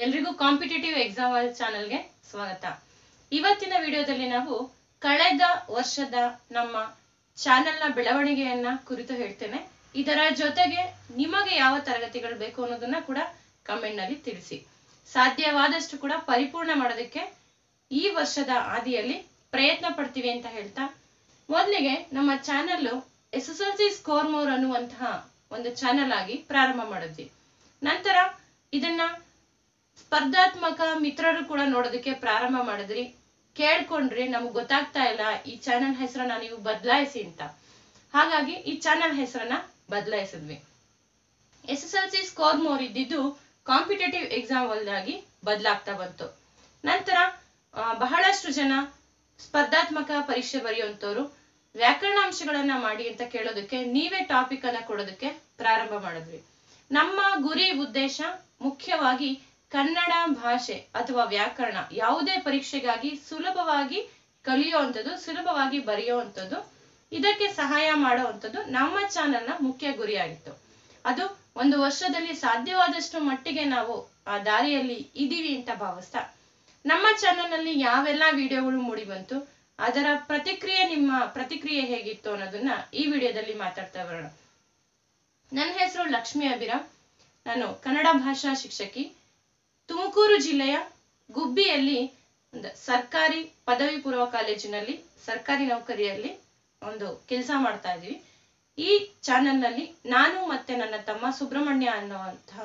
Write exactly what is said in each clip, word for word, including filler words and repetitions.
ಎಲ್ರಿಗೂ competitive exam ಚಾನೆಲ್ಗೆ ಸ್ವಾಗತ. ಇವತ್ತಿನ ವಿಡಿಯೋದಲ್ಲಿ ನಾವು ಕಳೆದ ವರ್ಷದ ನಮ್ಮ ಚಾನೆಲ್ನ ಬೆಳವಣಿಗೆಯನ್ನ ಕುರಿತು ಹೇಳ್ತೇನೆ. ಇದರ ಜೊತೆಗೆ ನಿಮಗೆ ಯಾವ ತರಗತಿಗಳು ಬೇಕು ಅನ್ನೋದನ್ನ ಕೂಡ ಕಮೆಂಟ್ ನಲ್ಲಿ ತಿಳಿಸಿ. ಸಾಧ್ಯವಾದಷ್ಟು ಕೂಡ ಪರಿಪೂರ್ಣ ಮಾಡೋದಕ್ಕೆ ಈ ವರ್ಷದ ಆದಿಯಲ್ಲಿ ಪ್ರಯತ್ನ ಪಡ್ತೀವಿ ಅಂತ ಹೇಳ್ತಾ, ಮೊದಲಿಗೆ ನಮ್ಮ channel S S L C score more ಅನ್ನುವಂತಹ ಒಂದು ಚಾನೆಲ್ ಆಗಿ ಪ್ರಾರಂಭ ಮಾಡಿದ್ವಿ. ನಂತರ ಇದನ್ನ ಸ್ಪರ್ಧಾತ್ಮಕ ಮಿತ್ರರು ಕೂಡ ನೋಡೋದಕ್ಕೆ ಪ್ರಾರಂಭ ಮಾಡಿದ್ರಿ. ಕೇಳ್ಕೊಂಡ್ರಿ ನಮ್ಗೆ ಗೊತ್ತಾಗ್ತಾ ಇಲ್ಲ, ಈ ಚಾನೆಲ್ ಹೆಸರನ್ನ ನೀವು ಬದಲಾಯಿಸಿ ಅಂತ. ಹಾಗಾಗಿ ಈ ಚಾನೆಲ್ ಹೆಸರನ್ನ ಬದಲಾಯಿಸಿದ್ವಿ. S S L C score more ಇದ್ದಿದ್ದು ಕಾಂಪಿಟೇಟಿವ್ ಎಕ್ಸಾಮ್ ಒಳಗಾಗಿ ಬದಲಾಗ್ತಾ ಬಂತು. ನಂತರ ಬಹಳಷ್ಟು ಜನ ಸ್ಪರ್ಧಾತ್ಮಕ ಪರೀಕ್ಷೆ ಬರೆಯುವಂತವ್ರು ವ್ಯಾಕರಣಾಂಶಗಳನ್ನ ಮಾಡಿ ಅಂತ ಕೇಳೋದಕ್ಕೆ ನೀವೇ ಟಾಪಿಕ್ ಅನ್ನ ಕೊಡೋದಕ್ಕೆ ಪ್ರಾರಂಭ ಮಾಡಿದ್ವಿ. ನಮ್ಮ ಗುರಿ ಉದ್ದೇಶ ಮುಖ್ಯವಾಗಿ ಕನ್ನಡ ಭಾಷೆ ಅಥವಾ ವ್ಯಾಕರಣ ಯಾವುದೇ ಪರೀಕ್ಷೆಗಾಗಿ ಸುಲಭವಾಗಿ ಕಲಿಯುವಂಥದ್ದು, ಸುಲಭವಾಗಿ ಬರೆಯುವಂಥದ್ದು, ಇದಕ್ಕೆ ಸಹಾಯ ಮಾಡುವಂಥದ್ದು ನಮ್ಮ ಚಾನೆಲ್ನ ಮುಖ್ಯ ಗುರಿಯಾಗಿತ್ತು. ಅದು ಒಂದು ವರ್ಷದಲ್ಲಿ ಸಾಧ್ಯವಾದಷ್ಟು ಮಟ್ಟಿಗೆ ನಾವು ಆ ದಾರಿಯಲ್ಲಿ ಇದೀವಿ ಅಂತ ಭಾವಿಸ್ತಾ, ನಮ್ಮ ಚಾನೆಲ್ ನಲ್ಲಿ ಯಾವೆಲ್ಲ ವಿಡಿಯೋಗಳು ಮೂಡಿ ಬಂತು, ಅದರ ಪ್ರತಿಕ್ರಿಯೆ ನಿಮ್ಮ ಪ್ರತಿಕ್ರಿಯೆ ಹೇಗಿತ್ತು ಅನ್ನೋದನ್ನ ಈ ವಿಡಿಯೋದಲ್ಲಿ ಮಾತಾಡ್ತಾ ಬರೋಣ. ನನ್ನ ಹೆಸರು ಲಕ್ಷ್ಮಿ ಅಭಿರಾಮ್. ನಾನು ಕನ್ನಡ ಭಾಷಾ ಶಿಕ್ಷಕಿ. ತುಮಕೂರು ಜಿಲ್ಲೆಯ ಗುಬ್ಬಿಯಲ್ಲಿ ಒಂದು ಸರ್ಕಾರಿ ಪದವಿ ಪೂರ್ವ ಕಾಲೇಜಿನಲ್ಲಿ ಸರ್ಕಾರಿ ನೌಕರಿಯಲ್ಲಿ ಒಂದು ಕೆಲಸ ಮಾಡ್ತಾ ಇದೀವಿ. ಈ ಚಾನೆಲ್ ನಲ್ಲಿ ನಾನು ಮತ್ತೆ ನನ್ನ ತಮ್ಮ ಸುಬ್ರಹ್ಮಣ್ಯ ಅನ್ನುವಂತಹ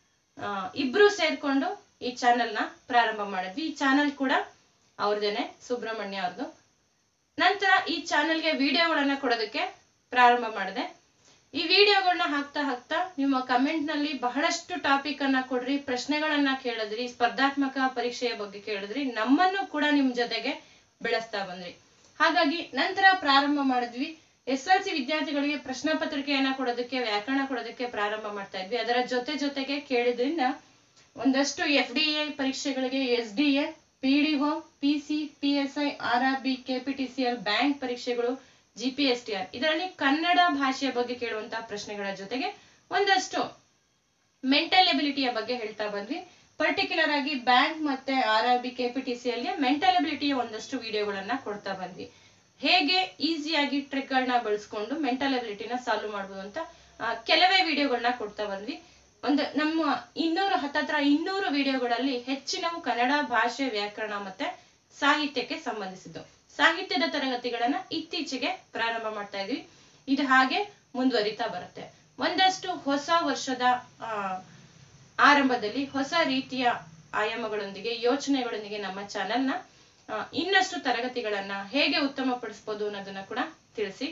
ಇಬ್ರು ಸೇರ್ಕೊಂಡು ಈ ಚಾನೆಲ್ ನ ಪ್ರಾರಂಭ ಮಾಡಿದ್ವಿ. ಈ ಚಾನೆಲ್ ಕೂಡ ಅವ್ರದೇನೆ, ಸುಬ್ರಹ್ಮಣ್ಯ ಅವ್ರದ್ದು. ನಂತರ ಈ ಚಾನೆಲ್ಗೆ ವಿಡಿಯೋಗಳನ್ನ ಕೊಡೋದಕ್ಕೆ ಪ್ರಾರಂಭ ಮಾಡಿದೆ. ಈ ವಿಡಿಯೋಗಳನ್ನ ಹಾಕ್ತಾ ಹಾಕ್ತಾ ನಿಮ್ಮ ಕಮೆಂಟ್ ನಲ್ಲಿ ಬಹಳಷ್ಟು ಟಾಪಿಕ್ ಅನ್ನ ಕೊಡ್ರಿ, ಪ್ರಶ್ನೆಗಳನ್ನ ಕೇಳಿದ್ರಿ, ಸ್ಪರ್ಧಾತ್ಮಕ ಪರೀಕ್ಷೆಯ ಬಗ್ಗೆ ಕೇಳಿದ್ರಿ, ನಮ್ಮನ್ನು ಕೂಡ ನಿಮ್ ಜೊತೆಗೆ ಬೆಳೆಸ್ತಾ ಬಂದ್ರಿ. ಹಾಗಾಗಿ ನಂತರ ಪ್ರಾರಂಭ ಮಾಡಿದ್ವಿ. ಎಸ್ ಎಲ್ ಸಿ ವಿದ್ಯಾರ್ಥಿಗಳಿಗೆ ಪ್ರಶ್ನೆ ಪತ್ರಿಕೆಯನ್ನ ಕೊಡೋದಕ್ಕೆ, ವ್ಯಾಕರಣ ಕೊಡೋದಕ್ಕೆ ಪ್ರಾರಂಭ ಮಾಡ್ತಾ ಇದ್ವಿ. ಅದರ ಜೊತೆ ಜೊತೆಗೆ ಕೇಳಿದ್ರಿಂದ ಒಂದಷ್ಟು ಎಫ್ ಡಿ ಎ ಪರೀಕ್ಷೆಗಳಿಗೆ S D A, P D O, P C, P S I, R R B, K P T C L, bank ಪರೀಕ್ಷೆಗಳು, G P S T R, ಇದರಲ್ಲಿ ಕನ್ನಡ ಭಾಷೆಯ ಬಗ್ಗೆ ಕೇಳುವಂತಹ ಪ್ರಶ್ನೆಗಳ ಜೊತೆಗೆ ಒಂದಷ್ಟು ಮೆಂಟಲ್ ಎಬಿಲಿಟಿಯ ಬಗ್ಗೆ ಹೇಳ್ತಾ ಬಂದ್ವಿ. ಪರ್ಟಿಕ್ಯುಲರ್ ಆಗಿ ಬ್ಯಾಂಕ್ ಮತ್ತೆ R R B, K P T C L ಗೆ ಮೆಂಟಲ್ ಎಬಿಲಿಟಿಯ ಒಂದಷ್ಟು ವಿಡಿಯೋಗಳನ್ನ ಕೊಡ್ತಾ ಬಂದ್ವಿ. ಹೇಗೆ ಈಸಿಯಾಗಿ ಟ್ರಿಕ್ ಗಳನ್ನ ಬಳಸ್ಕೊಂಡು ಮೆಂಟಲ್ ಎಬಿಲಿಟಿನ ಸಾಲ್ವ್ ಮಾಡ್ಬೋದು ಅಂತ ಕೆಲವೇ ವಿಡಿಯೋಗಳನ್ನ ಕೊಡ್ತಾ ಬಂದ್ವಿ. ಒಂದು ನಮ್ಮ ಇನ್ನೂರು ಹತ್ತತ್ರ ಇನ್ನೂರು ವಿಡಿಯೋಗಳಲ್ಲಿ ಹೆಚ್ಚಿನವು ಕನ್ನಡ ಭಾಷೆ, ವ್ಯಾಕರಣ ಮತ್ತೆ ಸಾಹಿತ್ಯಕ್ಕೆ ಸಂಬಂಧಿಸಿದ್ದು. ಸಾಹಿತ್ಯದ ತರಗತಿಗಳನ್ನ ಇತ್ತೀಚೆಗೆ ಪ್ರಾರಂಭ ಮಾಡ್ತಾ ಇದ್ವಿ. ಇದು ಹಾಗೆ ಮುಂದುವರಿತಾ ಬರುತ್ತೆ. ಒಂದಷ್ಟು ಹೊಸ ವರ್ಷದ ಆ ಆರಂಭದಲ್ಲಿ ಹೊಸ ರೀತಿಯ ಆಯಾಮಗಳೊಂದಿಗೆ, ಯೋಚನೆಗಳೊಂದಿಗೆ ನಮ್ಮ ಚಾನೆಲ್ನ ಇನ್ನಷ್ಟು ತರಗತಿಗಳನ್ನ ಹೇಗೆ ಉತ್ತಮಪಡಿಸಬಹುದು ಅನ್ನೋದನ್ನ ಕೂಡ ತಿಳಿಸಿ.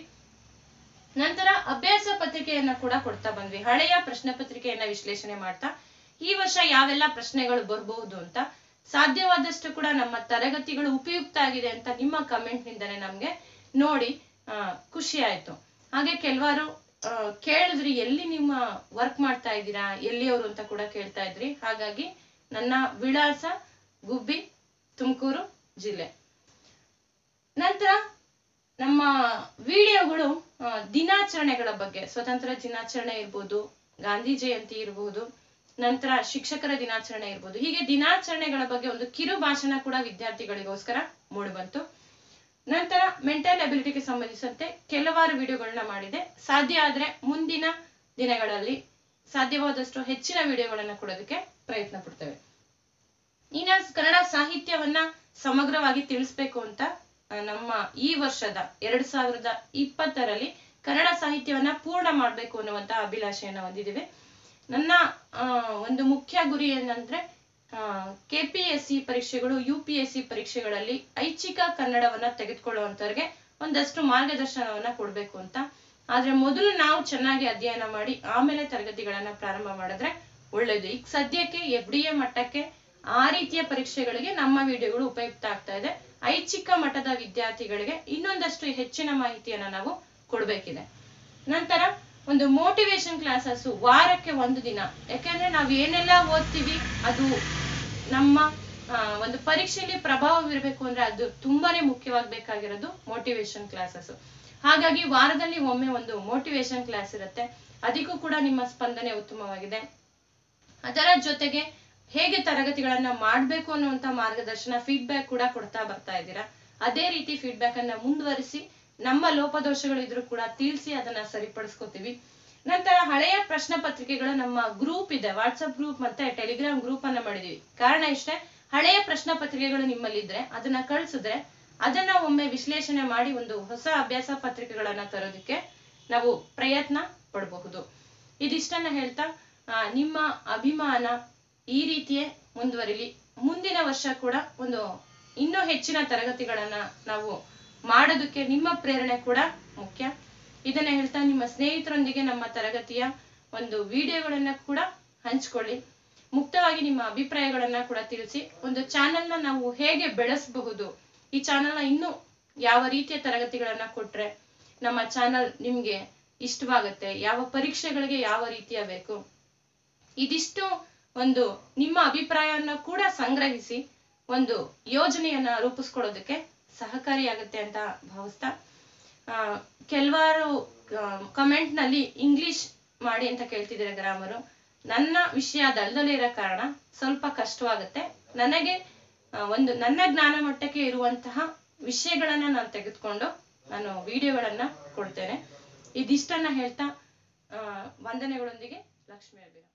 ನಂತರ ಅಭ್ಯಾಸ ಪತ್ರಿಕೆಯನ್ನ ಕೂಡ ಕೊಡ್ತಾ ಬಂದ್ವಿ. ಹಳೆಯ ಪ್ರಶ್ನೆ ಪತ್ರಿಕೆಯನ್ನ ವಿಶ್ಲೇಷಣೆ ಮಾಡ್ತಾ ಈ ವರ್ಷ ಯಾವೆಲ್ಲ ಪ್ರಶ್ನೆಗಳು ಬರಬಹುದು ಅಂತ, ಸಾಧ್ಯವಾದಷ್ಟು ಕೂಡ ನಮ್ಮ ತರಗತಿಗಳು ಉಪಯುಕ್ತ ಆಗಿದೆ ಅಂತ ನಿಮ್ಮ ಕಮೆಂಟ್ ನಿಂದನೇ ನಮ್ಗೆ ನೋಡಿ ಆ ಖುಷಿ ಆಯ್ತು. ಹಾಗೆ ಕೆಲವರು ಅಹ್ ಕೇಳಿದ್ರಿ, ಎಲ್ಲಿ ನಿಮ್ಮ ವರ್ಕ್ ಮಾಡ್ತಾ ಇದ್ದೀರಾ, ಎಲ್ಲಿಯವರು ಅಂತ ಕೂಡ ಕೇಳ್ತಾ ಇದ್ರಿ. ಹಾಗಾಗಿ ನನ್ನ ವಿಳಾಸ ಗುಬ್ಬಿ, ತುಮಕೂರು ಜಿಲ್ಲೆ. ನಂತರ ನಮ್ಮ ವಿಡಿಯೋಗಳು ದಿನಾಚರಣೆಗಳ ಬಗ್ಗೆ, ಸ್ವತಂತ್ರ ದಿನಾಚರಣೆ ಇರ್ಬೋದು, ಗಾಂಧಿ ಜಯಂತಿ ಇರ್ಬೋದು, ನಂತರ ಶಿಕ್ಷಕರ ದಿನಾಚರಣೆ ಇರ್ಬೋದು, ಹೀಗೆ ದಿನಾಚರಣೆಗಳ ಬಗ್ಗೆ ಒಂದು ಕಿರು ಭಾಷಣ ಕೂಡ ವಿದ್ಯಾರ್ಥಿಗಳಿಗೋಸ್ಕರ ಮೂಡಿಬಂತು. ನಂತರ ಮೆಂಟಲ್ ಎಬಿಲಿಟಿಗೆ ಸಂಬಂಧಿಸಿದಂತೆ ಕೆಲವಾರು ವಿಡಿಯೋಗಳನ್ನ ಮಾಡಿದೆ. ಸಾಧ್ಯ ಆದ್ರೆ ಮುಂದಿನ ದಿನಗಳಲ್ಲಿ ಸಾಧ್ಯವಾದಷ್ಟು ಹೆಚ್ಚಿನ ವಿಡಿಯೋಗಳನ್ನ ಕೊಡೋದಕ್ಕೆ ಪ್ರಯತ್ನ ಪಡ್ತೇವೆ. ಇನ್ನ ಕನ್ನಡ ಸಾಹಿತ್ಯವನ್ನ ಸಮಗ್ರವಾಗಿ ತಿಳಿಸ್ಬೇಕು ಅಂತ ನಮ್ಮ ಈ ವರ್ಷದ ಎರಡ್ ಸಾವಿರದ ಇಪ್ಪತ್ತರಲ್ಲಿ ಕನ್ನಡ ಸಾಹಿತ್ಯವನ್ನ ಪೂರ್ಣ ಮಾಡ್ಬೇಕು ಅನ್ನುವಂತ ಅಭಿಲಾಷೆಯನ್ನ ಹೊಂದಿದ್ದೇವೆ. ನನ್ನ ಒಂದು ಮುಖ್ಯ ಗುರಿ ಏನಂದ್ರೆ ಕೆ ಪಿ ಎಸ್ ಸಿ ಪರೀಕ್ಷೆಗಳು, ಯು ಪಿ ಎಸ್ ಸಿ ಪರೀಕ್ಷೆಗಳಲ್ಲಿ ಐಚ್ಛಿಕ ಕನ್ನಡವನ್ನ ತೆಗೆದುಕೊಳ್ಳುವಂತವ್ರಿಗೆ ಒಂದಷ್ಟು ಮಾರ್ಗದರ್ಶನವನ್ನ ಕೊಡ್ಬೇಕು ಅಂತ. ಆದ್ರೆ ಮೊದಲು ನಾವು ಚೆನ್ನಾಗಿ ಅಧ್ಯಯನ ಮಾಡಿ ಆಮೇಲೆ ತರಗತಿಗಳನ್ನ ಪ್ರಾರಂಭ ಮಾಡಿದ್ರೆ ಒಳ್ಳೇದು. ಈಗ ಸದ್ಯಕ್ಕೆ ಎಫ್ ಡಿ ಎ ಮಟ್ಟಕ್ಕೆ ಆ ರೀತಿಯ ಪರೀಕ್ಷೆಗಳಿಗೆ ನಮ್ಮ ವಿಡಿಯೋಗಳು ಉಪಯುಕ್ತ ಆಗ್ತಾ ಇದೆ. ಐಚ್ಛಿಕ ಮಟ್ಟದ ವಿದ್ಯಾರ್ಥಿಗಳಿಗೆ ಇನ್ನೊಂದಷ್ಟು ಹೆಚ್ಚಿನ ಮಾಹಿತಿಯನ್ನ ನಾವು ಕೊಡ್ಬೇಕಿದೆ. ನಂತರ ಒಂದು ಮೋಟಿವೇಶನ್ ಕ್ಲಾಸಸ್ ವಾರಕ್ಕೆ ಒಂದು ದಿನ, ಯಾಕಂದ್ರೆ ನಾವ್ ಏನೆಲ್ಲ ಓದ್ತೀವಿ ಅದು ನಮ್ಮ ಒಂದು ಪರೀಕ್ಷೆಯಲ್ಲಿ ಪ್ರಭಾವ ಬೀರಬೇಕು ಅಂದ್ರೆ ಅದು ತುಂಬಾನೇ ಮುಖ್ಯವಾಗಬೇಕಾಗಿರೋದು ಮೋಟಿವೇಶನ್ ಕ್ಲಾಸಸ್. ಹಾಗಾಗಿ ವಾರದಲ್ಲಿ ಒಮ್ಮೆ ಒಂದು ಮೋಟಿವೇಶನ್ ಕ್ಲಾಸ್ ಇರುತ್ತೆ. ಅದಕ್ಕೂ ಕೂಡ ನಿಮ್ಮ ಸ್ಪಂದನೆ ಉತ್ತಮವಾಗಿದೆ. ಅದರ ಜೊತೆಗೆ ಹೇಗೆ ತರಗತಿಗಳನ್ನ ಮಾಡ್ಬೇಕು ಅನ್ನುವಂತ ಮಾರ್ಗದರ್ಶನ ಫೀಡ್ಬ್ಯಾಕ್ ಕೂಡ ಕೊಡ್ತಾ ಬರ್ತಾ ಇದ್ದೀರಾ. ಅದೇ ರೀತಿ ಫೀಡ್ಬ್ಯಾಕ್ ಅನ್ನ ಮುಂದುವರಿಸಿ ನಮ್ಮ ಲೋಪದೋಷಗಳಿದ್ರು ಕೂಡ ತಿಳಿಸಿ ಅದನ್ನ ಸರಿಪಡಿಸ್ಕೋತೀವಿ. ನಂತರ ಹಳೆಯ ಪ್ರಶ್ನೆ ಪತ್ರಿಕೆಗಳ ನಮ್ಮ ಗ್ರೂಪ್ ಇದೆ, ವಾಟ್ಸಪ್ ಗ್ರೂಪ್ ಮತ್ತೆ ಟೆಲಿಗ್ರಾಮ್ ಗ್ರೂಪ್ ಅನ್ನ ಮಾಡಿದೀವಿ. ಕಾರಣ ಇಷ್ಟೇ, ಹಳೆಯ ಪ್ರಶ್ನೆ ಪತ್ರಿಕೆಗಳು ನಿಮ್ಮಲ್ಲಿದ್ರೆ ಅದನ್ನ ಕಳ್ಸಿದ್ರೆ ಅದನ್ನ ಒಮ್ಮೆ ವಿಶ್ಲೇಷಣೆ ಮಾಡಿ ಒಂದು ಹೊಸ ಅಭ್ಯಾಸ ಪತ್ರಿಕೆಗಳನ್ನ ತರೋದಕ್ಕೆ ನಾವು ಪ್ರಯತ್ನ ಪಡಬಹುದು. ಇದಿಷ್ಟನ್ನ ಹೇಳ್ತಾ ನಿಮ್ಮ ಅಭಿಮಾನ ಈ ರೀತಿಯೇ ಮುಂದುವರಿಲಿ. ಮುಂದಿನ ವರ್ಷ ಕೂಡ ಒಂದು ಇನ್ನೂ ಹೆಚ್ಚಿನ ತರಗತಿಗಳನ್ನ ನಾವು ಮಾಡೋದಕ್ಕೆ ನಿಮ್ಮ ಪ್ರೇರಣೆ ಕೂಡ ಮುಖ್ಯ. ಇದನ್ನ ಹೇಳ್ತಾ ನಿಮ್ಮ ಸ್ನೇಹಿತರೊಂದಿಗೆ ನಮ್ಮ ತರಗತಿಯ ಒಂದು ವಿಡಿಯೋಗಳನ್ನ ಕೂಡ ಹಂಚ್ಕೊಳ್ಳಿ. ಮುಕ್ತವಾಗಿ ನಿಮ್ಮ ಅಭಿಪ್ರಾಯಗಳನ್ನ ಕೂಡ ತಿಳಿಸಿ. ಒಂದು ಚಾನೆಲ್ನ ನಾವು ಹೇಗೆ ಬೆಳೆಸಬಹುದು, ಈ ಚಾನೆಲ್ನ ಇನ್ನೂ ಯಾವ ರೀತಿಯ ತರಗತಿಗಳನ್ನ ಕೊಟ್ರೆ ನಮ್ಮ ಚಾನೆಲ್ ನಿಮ್ಗೆ ಇಷ್ಟವಾಗುತ್ತೆ, ಯಾವ ಪರೀಕ್ಷೆಗಳಿಗೆ ಯಾವ ರೀತಿಯ ಬೇಕು, ಇದಿಷ್ಟು ಒಂದು ನಿಮ್ಮ ಅಭಿಪ್ರಾಯವನ್ನ ಕೂಡ ಸಂಗ್ರಹಿಸಿ ಒಂದು ಯೋಜನೆಯನ್ನ ರೂಪಿಸ್ಕೊಳ್ಳೋದಕ್ಕೆ ಸಹಕಾರಿಯಾಗುತ್ತೆ ಅಂತ ಭಾವಿಸ್ತಾ, ಆ ಕೆಲವಾರು ಕಮೆಂಟ್ ನಲ್ಲಿ ಇಂಗ್ಲಿಷ್ ಮಾಡಿ ಅಂತ ಕೇಳ್ತಿದ್ದೀರಾ ಗ್ರಾಮರು. ನನ್ನ ವಿಷಯ ದಳದಲ್ಲೇ ಇರೋ ಕಾರಣ ಸ್ವಲ್ಪ ಕಷ್ಟವಾಗುತ್ತೆ. ನನಗೆ ಒಂದು ನನ್ನ ಜ್ಞಾನ ಮಟ್ಟಕ್ಕೆ ಇರುವಂತಹ ವಿಷಯಗಳನ್ನ ನಾನು ತೆಗೆದುಕೊಂಡು ನಾನು ವಿಡಿಯೋಗಳನ್ನ ಕೊಡ್ತೇನೆ. ಇದಿಷ್ಟನ್ನ ಹೇಳ್ತಾ ಆ ವಂದನೆಗಳೊಂದಿಗೆ ಲಕ್ಷ್ಮೀ ಅಭಿರಾಮ್.